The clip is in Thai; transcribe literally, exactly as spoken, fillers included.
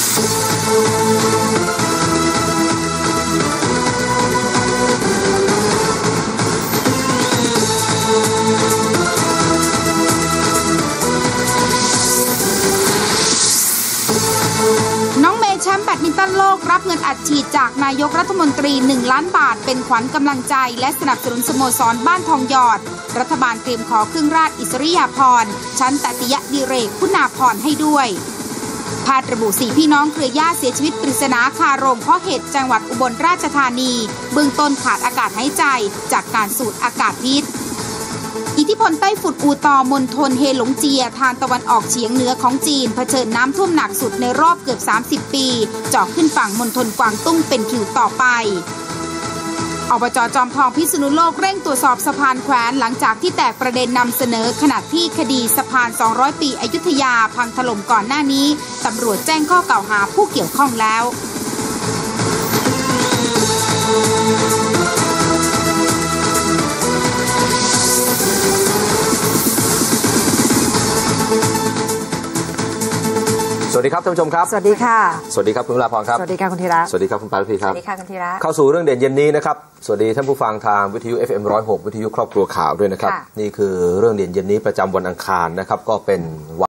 น้องเมย์แชมป์แบดมินตันโลกรับเงินอัดฉีดจากนายกรัฐมนตรีหนึ่งล้านบาทเป็นขวัญกำลังใจและสนับสนุนสโมสรบ้านทองหยอดรัฐบาลเตรียมขอเครื่องราชอิสริยาภรณ์ชั้นตติยดิเรกคุณาภรณ์ให้ด้วยแพทย์ระบุสี่พี่น้องเครือญาติเสียชีวิตปริศนาคาโรงเพราะเหตุจังหวัดอุบลราชธานีเบื้องต้นขาดอากาศหายใจจากการสูดอากาศพิษอิทธิพลไต้ฝุ่นอูตอมณฑลเฮหลงเจียทางตะวันออกเฉียงเหนือของจีนเผชิญน้ำท่วมหนักสุดในรอบเกือบสามสิบปีเจาะขึ้นฝั่งมณฑลกวางตุ้งเป็นคิวต่อไปอบจ.จอมทองพิษณุโลกเร่งตรวจสอบสะพานแขวนหลังจากที่แตกประเด็นนำเสนอขณะที่คดีสะพานสองร้อยปีอยุธยาพังถล่มก่อนหน้านี้ตำรวจแจ้งข้อกล่าวหาผู้เกี่ยวข้องแล้วสวัสดีครับท่านผู้ชมครับสวัสดีค่ะสวัสดีครับคุณวราพรครับสวัสดีค่ะคุณธีระสวัสดีครับคุณปารุพีครับสวัสดีค่ะคุณธีระเข้าสู่เรื่องเด่นเย็นนี้นะครับสวัสดีท่านผู้ฟังทางวิทยุ เอฟ เอ็ม หนึ่งศูนย์หก วิทยุครอบครัวข่าวด้วยนะครับนี่คือเรื่องเด่นเย็นนี้ประจำวันอังคารนะครับก็เป็น